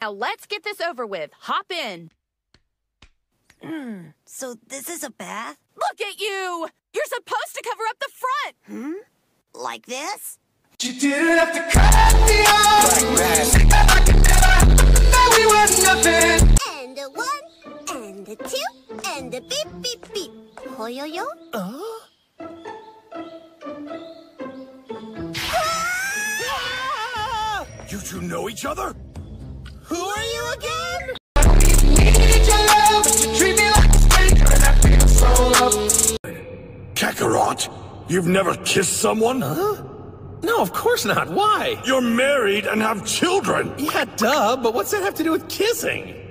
Now let's get this over with. Hop in. So this is a bath? Look at you! You're supposed to cover up the front! Like this? You didn't have to cut me off. Like that. Now we were nothing. And a 1, and a 2, and a beep, beep, beep. Hoyo-yo? You two know each other? Who are you again? Need your love, but you treat me like a stranger, and I feel so loved. Kakarot, you've never kissed someone? No, of course not. Why? You're married and have children. Yeah, duh, but what's that have to do with kissing?